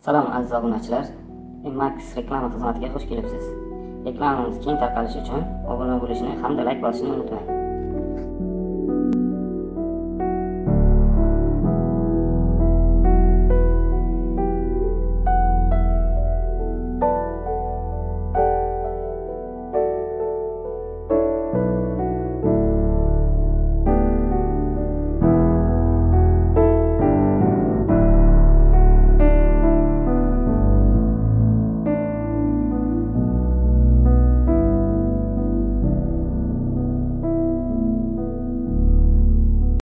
Salom aziz obunachilar, Max reklama xizmatiga xush kelibsiz. Reklamamiz keng tarqalishi uchun obuna bo'lishni hamda like bosishni unutmang.